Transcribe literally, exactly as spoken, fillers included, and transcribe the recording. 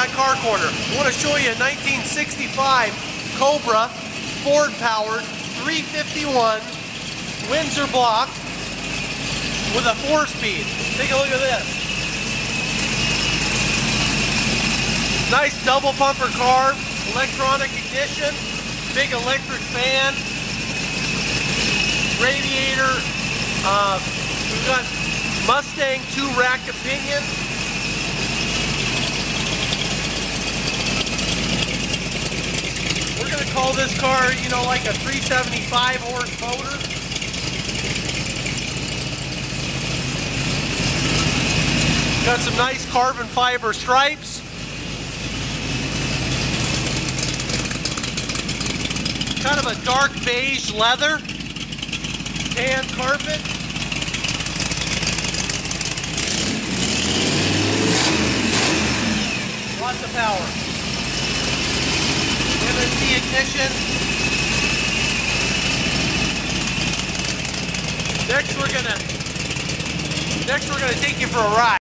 got Car Corner. I want to show you a nineteen sixty-five Cobra, Ford powered, three fifty-one, Windsor block with a four speed. Take a look at this. Nice double bumper car, electronic ignition, big electric fan, radiator. Uh, we've got Mustang two rack pinion. We're gonna call this car, you know, like a three seventy-five horse motor. Got some nice carbon fiber stripes. Kind of a dark beige leather. Tan carpet. Lots of power. M S C ignition. Next we're gonna next we're gonna take you for a ride.